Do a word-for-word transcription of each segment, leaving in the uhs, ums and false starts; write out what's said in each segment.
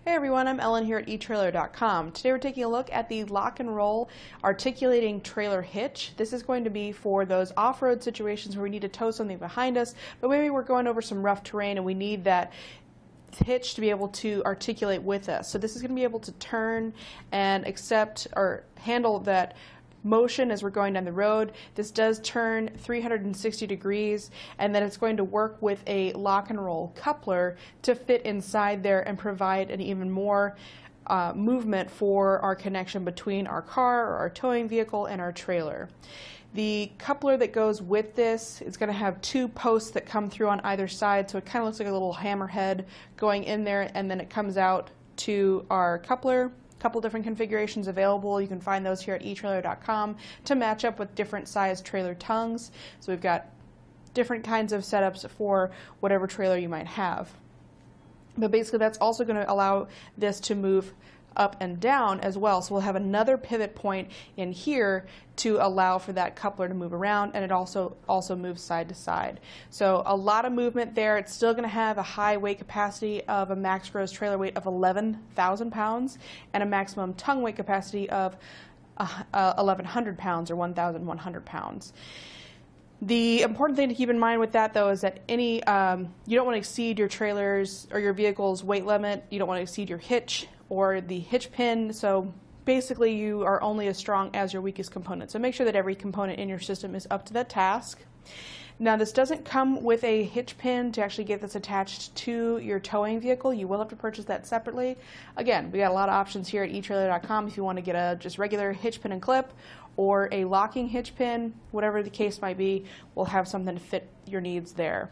Hey everyone, I'm Ellen here at e trailer dot com. Today we're taking a look at the Lock and Roll Articulating Trailer Hitch. This is going to be for those off-road situations where we need to tow something behind us, but maybe we're going over some rough terrain and we need that hitch to be able to articulate with us. So this is going to be able to turn and accept or handle that motion as we're going down the road. This does turn three hundred sixty degrees, and then it's going to work with a lock and roll coupler to fit inside there and provide an even more uh, movement for our connection between our car or our towing vehicle and our trailer. The coupler that goes with this is going to have two posts that come through on either side, so it kind of looks like a little hammerhead going in there, and then it comes out to our coupler. Couple different configurations available. You can find those here at e trailer dot com to match up with different size trailer tongues. So we've got different kinds of setups for whatever trailer you might have. But basically that's also going to allow this to move up and down as well. So we'll have another pivot point in here to allow for that coupler to move around, and it also also moves side to side. So a lot of movement there. It's still going to have a high weight capacity of a max gross trailer weight of eleven thousand pounds and a maximum tongue weight capacity of uh, uh, eleven hundred pounds or one thousand one hundred pounds. The important thing to keep in mind with that, though, is that any um, you don't want to exceed your trailer's or your vehicle's weight limit. You don't want to exceed your hitch or the hitch pin. So basically you are only as strong as your weakest component. So make sure that every component in your system is up to that task. Now this doesn't come with a hitch pin to actually get this attached to your towing vehicle. You will have to purchase that separately. Again, we got a lot of options here at e trailer dot com if you want to get a just regular hitch pin and clip or a locking hitch pin, whatever the case might be, we'll have something to fit your needs there.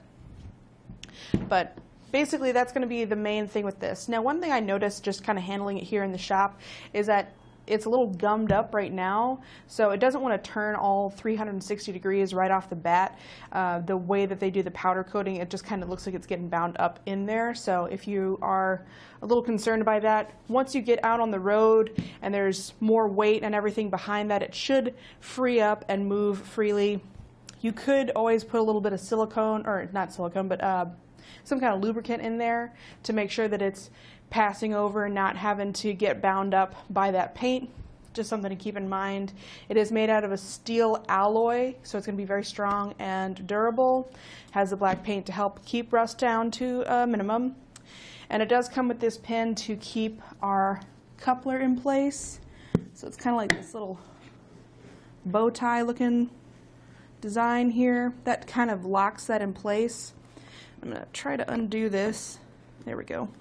But basically that's going to be the main thing with this. Now one thing I noticed just kind of handling it here in the shop is that it's a little gummed up right now, so it doesn't want to turn all three hundred sixty degrees right off the bat. Uh, the way that they do the powder coating, it just kind of looks like it's getting bound up in there. So if you are a little concerned by that, once you get out on the road and there's more weight and everything behind that, it should free up and move freely. You could always put a little bit of silicone, or not silicone, but uh, some kind of lubricant in there to make sure that it's passing over and not having to get bound up by that paint. Just something to keep in mind. It is made out of a steel alloy, so it's going to be very strong and durable. Has the black paint to help keep rust down to a minimum. And it does come with this pin to keep our coupler in place. So it's kind of like this little bow tie looking design here. That kind of locks that in place. I'm going to try to undo this. There we go.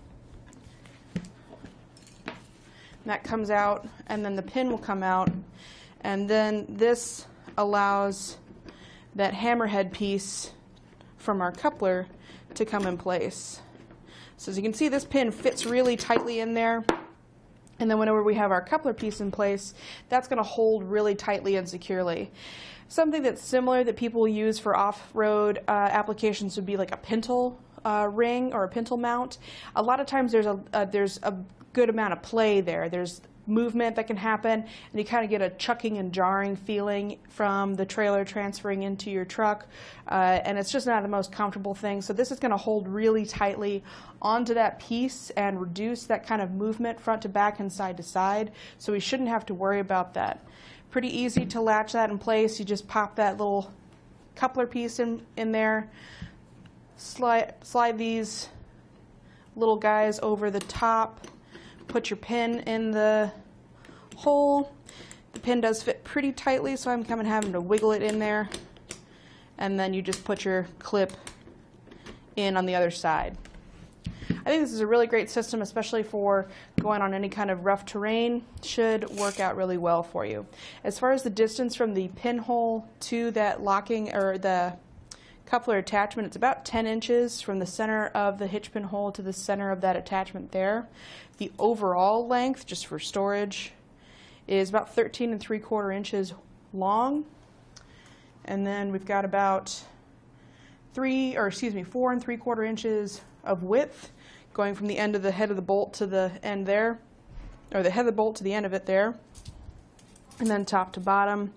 That comes out, and then the pin will come out, and then this allows that hammerhead piece from our coupler to come in place. So as you can see, this pin fits really tightly in there, and then whenever we have our coupler piece in place, that's going to hold really tightly and securely. Something that's similar that people use for off-road uh, applications would be like a pintle uh, ring or a pintle mount. A lot of times there's a uh, there's a good amount of play there. There's movement that can happen, and you kind of get a chucking and jarring feeling from the trailer transferring into your truck, uh, and it's just not the most comfortable thing. So this is going to hold really tightly onto that piece and reduce that kind of movement front to back and side to side, so we shouldn't have to worry about that. Pretty easy to latch that in place. You just pop that little coupler piece in, in there, slide, slide these little guys over the top, put your pin in the hole. The pin does fit pretty tightly, so I'm coming having to wiggle it in there, and then you just put your clip in on the other side. I think this is a really great system, especially for going on any kind of rough terrain. Should work out really well for you. As far as the distance from the pinhole to that locking or the coupler attachment, it's about ten inches from the center of the hitch pin hole to the center of that attachment there. The overall length, just for storage, is about thirteen and three quarter inches long, and then we've got about three, or excuse me, four and three quarter inches of width, going from the end of the head of the bolt to the end there, or the head of the bolt to the end of it there, and then top to bottom,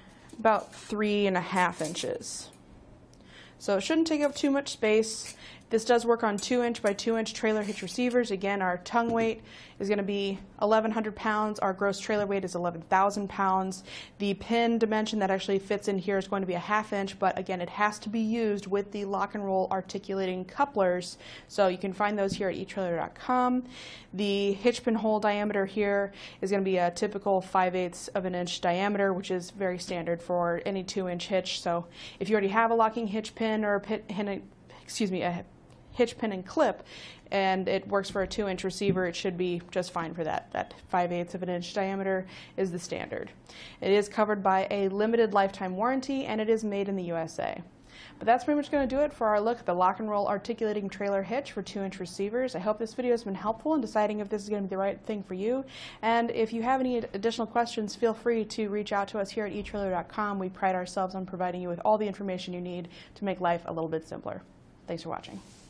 about three and a half inches. So it shouldn't take up too much space. This does work on two inch by two inch trailer hitch receivers. Again, our tongue weight is going to be eleven hundred pounds. Our gross trailer weight is eleven thousand pounds. The pin dimension that actually fits in here is going to be a half inch, but again, it has to be used with the lock and roll articulating couplers. So you can find those here at e trailer dot com. The hitch pin hole diameter here is going to be a typical five eighths of an inch diameter, which is very standard for any two inch hitch. So if you already have a locking hitch pin or a pin, excuse me, a hitch pin and clip, and it works for a two inch receiver, it should be just fine for that. That five eighths of an inch diameter is the standard. It is covered by a limited lifetime warranty, and it is made in the U S A. But that's pretty much going to do it for our look at the lock and roll articulating trailer hitch for two inch receivers. I hope this video has been helpful in deciding if this is going to be the right thing for you. And if you have any additional questions, feel free to reach out to us here at e trailer dot com. We pride ourselves on providing you with all the information you need to make life a little bit simpler. Thanks for watching.